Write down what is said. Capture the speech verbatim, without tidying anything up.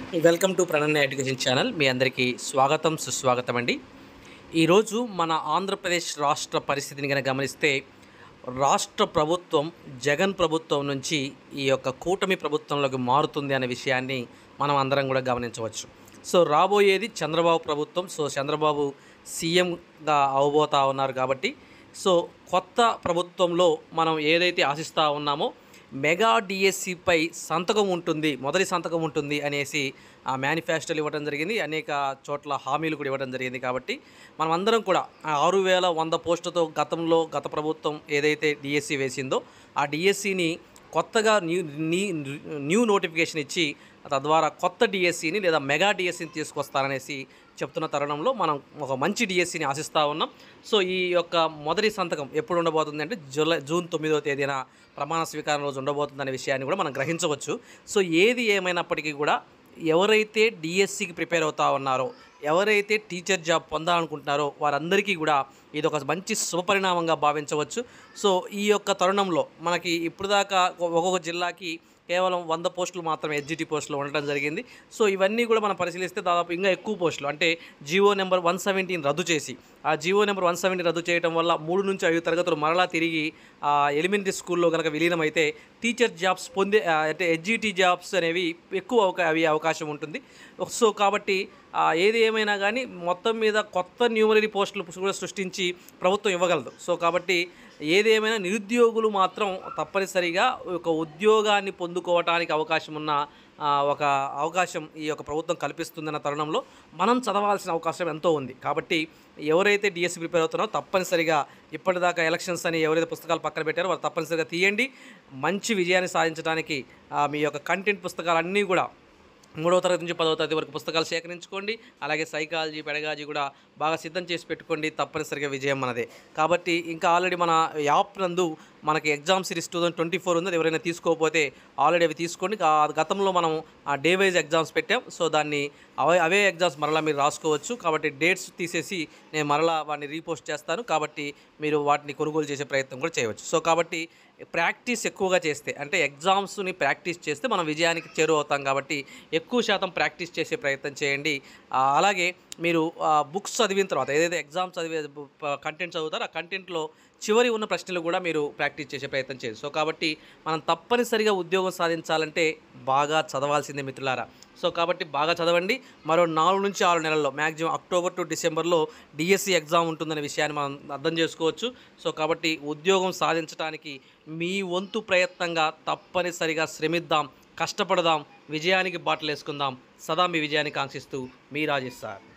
Welcome to Prananya education channel. మీ అందరికీ స్వాగతం సుస్వాగతం అండి. ఈరోజు మన ఆంధ్రప్రదేశ్ రాష్ట్ర పరిస్థితిని కనుక గమనిస్తే, రాష్ట్ర ప్రభుత్వం జగన్ ప్రభుత్వం నుంచి ఈ యొక్క కూటమి ప్రభుత్వంలోకి మారుతుంది అనే విషయాన్ని మనం అందరం కూడా గమనించవచ్చు. సో రాబోయేది చంద్రబాబు ప్రభుత్వం. సో చంద్రబాబు సీఎంగా అవబోతా ఉన్నారు కాబట్టి, సో కొత్త ప్రభుత్వంలో మనం ఏదైతే ఆశిస్తూ ఉన్నామో మెగా డిఎస్సిపై సంతకం ఉంటుంది, మొదటి సంతకం ఉంటుంది అనేసి ఆ మేనిఫెస్టోలు ఇవ్వడం జరిగింది. అనేక చోట్ల హామీలు కూడా ఇవ్వడం జరిగింది. కాబట్టి మనం అందరం కూడా ఆరు వేల వంద పోస్టులతో గతంలో గత ప్రభుత్వం ఏదైతే డిఎస్సి వేసిందో ఆ డిఎస్సిని కొత్తగా న్యూ న్యూ నోటిఫికేషన్ ఇచ్చి తద్వారా కొత్త డిఎస్సిని లేదా మెగా డిఎస్సిని తీసుకొస్తారనేసి చెప్తున్న తరుణంలో మనం ఒక మంచి డిఎస్సిని ఆశిస్తూ ఉన్నాం. సో ఈ యొక్క మొదటి సంతకం ఎప్పుడు ఉండబోతుంది అంటే జూలై జూన్ తొమ్మిదవ తేదీన ప్రమాణ స్వీకారం రోజు ఉండబోతుందనే విషయాన్ని కూడా మనం గ్రహించవచ్చు. సో ఏది ఏమైనప్పటికీ కూడా ఎవరైతే డిఎస్సికి ప్రిపేర్ అవుతా ఉన్నారో, ఎవరైతే టీచర్ జాబ్ పొందాలనుకుంటున్నారో వారందరికీ కూడా ఇది ఒక మంచి శుభపరిణామంగా భావించవచ్చు. సో ఈ యొక్క తరుణంలో మనకి ఇప్పుడు దాకా ఒక్కొక్క జిల్లాకి కేవలం వంద పోస్టులు మాత్రమే హెచ్జిటి పోస్టులు ఉండటం జరిగింది. సో ఇవన్నీ కూడా మనం పరిశీలిస్తే దాదాపు ఇంకా ఎక్కువ పోస్టులు అంటే జియో నెంబర్ వన్ సెవెంటీని రద్దు చేసి ఆ జియో నెంబర్ వన్ సెవెంటీ రద్దు చేయడం వల్ల మూడు నుంచి ఐదు తరగతులు మరలా తిరిగి ఎలిమెంటరీ స్కూల్లో కనుక విలీనమైతే టీచర్ జాబ్స్ పొందే అంటే హెచ్జిటి జాబ్స్ అనేవి ఎక్కువ అవకా అవి అవకాశం ఉంటుంది. సో కాబట్టి ఏది ఏమైనా కానీ మొత్తం మీద కొత్త న్యూమరీ పోస్టులు కూడా సృష్టించి ప్రభుత్వం ఇవ్వగలదు. సో కాబట్టి ఏది ఏమైనా నిరుద్యోగులు మాత్రం తప్పనిసరిగా ఒక ఉద్యోగాన్ని పొందుకోవటానికి అవకాశం ఉన్న ఒక అవకాశం ఈ యొక్క ప్రభుత్వం కల్పిస్తుందన్న తరుణంలో మనం చదవాల్సిన అవకాశం ఎంతో ఉంది. కాబట్టి ఎవరైతే డిఎస్సి ప్రిపేర్ అవుతున్నారో తప్పనిసరిగా ఇప్పటిదాకా ఎలక్షన్స్ అని ఎవరైతే పుస్తకాలు పక్కన పెట్టారో వారు తప్పనిసరిగా తీయండి. మంచి విజయాన్ని సాధించడానికి మీ యొక్క కంటెంట్ పుస్తకాలన్నీ కూడా మూడవ తరగతి నుంచి పదవ తరగతి వరకు పుస్తకాలు సేకరించుకోండి. అలాగే సైకాలజీ, పెడగాజీ కూడా బాగా సిద్ధం చేసి పెట్టుకోండి. తప్పనిసరిగా విజయం మనదే. కాబట్టి ఇంకా ఆల్రెడీ మన యాప్ నందు మనకి exam series two thousand twenty four ఉంది. ఎవరైనా తీసుకోకపోతే ఆల్రెడీ అవి తీసుకోండి. గతంలో మనం ఆ డే వైజ్ ఎగ్జామ్స్ పెట్టాం. సో దాన్ని అవే అవే ఎగ్జామ్స్ మరలా మీరు రాసుకోవచ్చు. కాబట్టి డేట్స్ తీసేసి నేను మరలా వాటిని రీపోస్ట్ చేస్తాను. కాబట్టి మీరు వాటిని కొనుగోలు చేసే ప్రయత్నం కూడా చేయవచ్చు. సో కాబట్టి ప్రాక్టీస్ ఎక్కువగా చేస్తే అంటే ఎగ్జామ్స్ని ప్రాక్టీస్ చేస్తే మనం విజయానికి చేరువవుతాం. కాబట్టి ఎక్కువ శాతం ప్రాక్టీస్ చేసే ప్రయత్నం చేయండి. అలాగే మీరు బుక్స్ చదివిన తర్వాత ఏదైతే ఎగ్జామ్ చదివే కంటెంట్ చదువుతారో ఆ కంటెంట్లో చివరి ఉన్న ప్రశ్నలు కూడా మీరు ప్రాక్టీస్ చేసే ప్రయత్నం చేయండి. సో కాబట్టి మనం తప్పనిసరిగా ఉద్యోగం సాధించాలంటే బాగా చదవాల్సిందే మిత్రులారా. సో కాబట్టి బాగా చదవండి. మరో నాలుగు నుంచి ఆరు నెలల్లో మ్యాక్సిమం అక్టోబర్ టు డిసెంబర్లో డిఎస్సి ఎగ్జామ్ ఉంటుందనే విషయాన్ని మనం అర్థం చేసుకోవచ్చు. సో కాబట్టి ఉద్యోగం సాధించడానికి మీ వంతు ప్రయత్నంగా తప్పనిసరిగా శ్రమిద్దాం, కష్టపడదాం, విజయానికి బాటలు వేసుకుందాం. సదా మీ విజయాన్ని కాంక్షిస్తూ మీ రాజేష్ సార్.